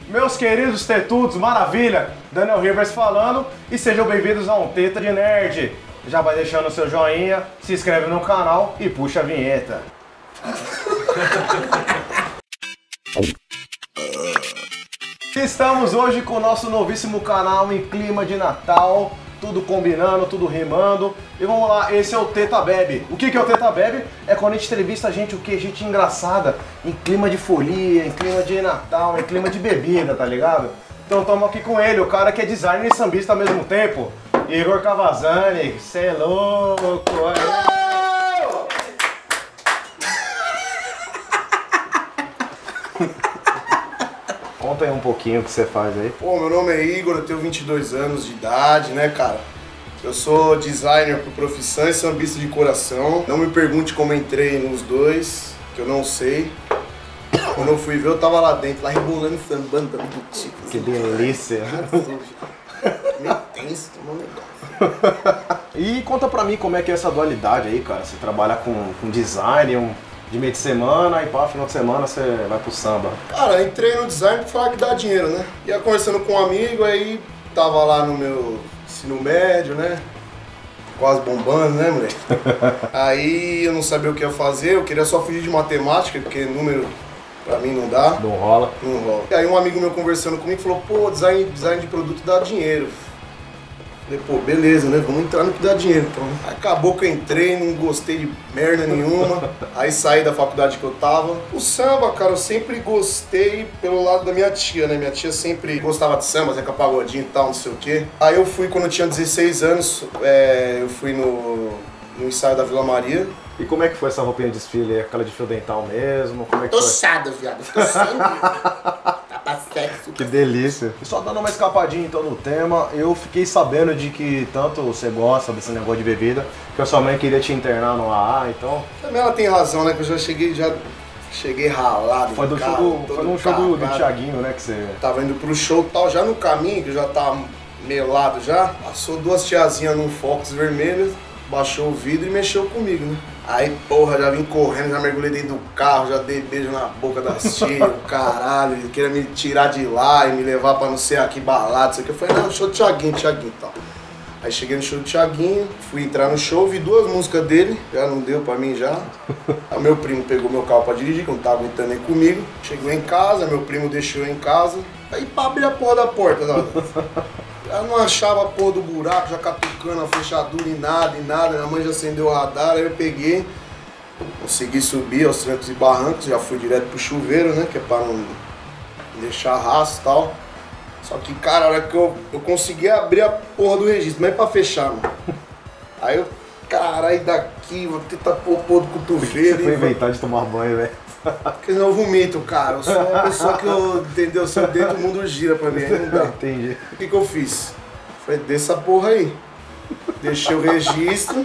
Meus queridos tetudos, maravilha! Daniel Rivers falando e sejam bem-vindos a um Teta de Nerd. Já vai deixando o seu joinha, se inscreve no canal e puxa a vinheta. Estamos hoje com o nosso novíssimo canal em clima de Natal, tudo combinando, tudo rimando. E vamos lá, esse é o Teta Bebe. O que é o Teta Bebe? É quando a gente entrevista a gente, o que? Gente engraçada, em clima de folia, em clima de Natal, em clima de bebida, tá ligado? Então estamos aqui com ele, o cara que é designer e sambista ao mesmo tempo, Igor Cavazzani. Cê é louco! Conta aí um pouquinho o que você faz aí. Pô, meu nome é Igor, eu tenho 22 anos de idade, né, cara? Eu sou designer por profissão e sambista de coração. Não me pergunte como entrei nos dois, que eu não sei. Quando eu fui ver, eu tava lá dentro, lá rebolando, sambando, tipo. Que delícia! Meio tenso, tomou um negócio. E conta pra mim como é que é essa dualidade aí, cara. Você trabalha com design, de meio de semana, e pá, final de semana você vai pro samba. Cara, eu entrei no design pra falar que dá dinheiro, né? Ia conversando com um amigo, aí tava lá no meu ensino médio, né? Quase bombando, né, moleque? Aí eu não sabia o que ia fazer, eu queria só fugir de matemática, porque número pra mim não dá. Não rola? Não rola. E aí um amigo meu conversando comigo falou, pô, design de produto dá dinheiro. Falei, pô, beleza, né? Vamos entrar no que dá dinheiro, então. Acabou que eu entrei, não gostei de merda nenhuma. Aí saí da faculdade que eu tava. O samba, cara, eu sempre gostei pelo lado da minha tia, né? Minha tia sempre gostava de samba, Zeca Pagodinho e tal, não sei o quê. Aí eu fui, quando eu tinha 16 anos, eu fui no ensaio da Vila Maria. E como é que foi essa roupinha de desfile? É aquela de fio dental mesmo? Como é que foi? Tochada, viado. Tô sem tapa sexo. Que delícia. E só dando uma escapadinha então no tema, eu fiquei sabendo de que tanto você gosta desse negócio de bebida, que a sua mãe queria te internar no AA, então... Também ela tem razão, né? Que eu já cheguei ralado. Foi, foi num show do Thiaguinho, né? Que você... Tava indo pro show e tal, já no caminho, que eu já tava melado já, passou duas tiazinhas num Fox vermelho, baixou o vidro e mexeu comigo, né? Aí, porra, já vim correndo, já mergulhei dentro do carro, já dei beijo na boca das tias, caralho, ele queria me tirar de lá e me levar pra não sei aqui balado, isso aqui. Eu falei, não, show do Thiaguinho e tal. Aí cheguei no show do Thiaguinho, fui entrar no show, vi duas músicas dele, já não deu pra mim já. Aí meu primo pegou meu carro pra dirigir, que não tava aguentando ir comigo. Chegou em casa, meu primo deixou eu em casa, aí pra abrir a porra da porta, eu não achava a porra do buraco, já catucando a fechadura e nada, minha mãe já acendeu o radar, aí eu peguei, consegui subir aos trancos e barrancos, já fui direto pro chuveiro, né, que é pra não deixar rastro e tal. Só que, cara, a hora que eu consegui abrir a porra do registro, mas é pra fechar, mano. Aí eu, caralho, daqui, vou tentar pôr o porra do cotovelo. Você foi inventar de tomar banho, velho. Porque senão eu vomito, cara. Eu sou uma pessoa que entendeu? Se eu deito, o mundo gira pra mim, aí não dá. Entendi. O que eu fiz? Falei, desça a porra aí. Deixei o registro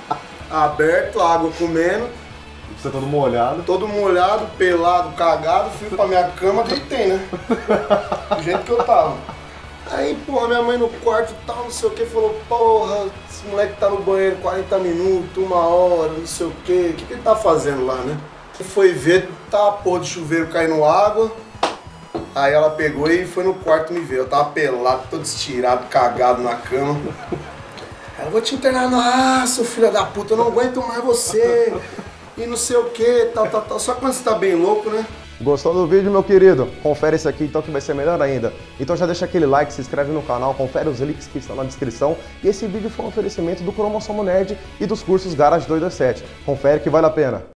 aberto, a água comendo. Você todo molhado. Todo molhado, pelado, cagado, fui pra minha cama, deitei, né? Do jeito que eu tava. Aí, porra, minha mãe no quarto e tal, não sei o que, falou, porra, esse moleque tá no banheiro 40 minutos, 1 hora, não sei o que ele tá fazendo lá, né? Foi ver, tá a porra de chuveiro caindo água. Aí ela pegou e foi no quarto me ver. Eu tava pelado, todo estirado, cagado na cama. Ela, vou te internar no seu filho da puta, eu não aguento mais você. E não sei o que, tal. Só quando você tá bem louco, né? Gostou do vídeo, meu querido? Confere esse aqui então que vai ser melhor ainda. Então já deixa aquele like, se inscreve no canal, confere os links que estão na descrição. E esse vídeo foi um oferecimento do Cromossomo Nerd e dos cursos Garage 227. Confere que vale a pena.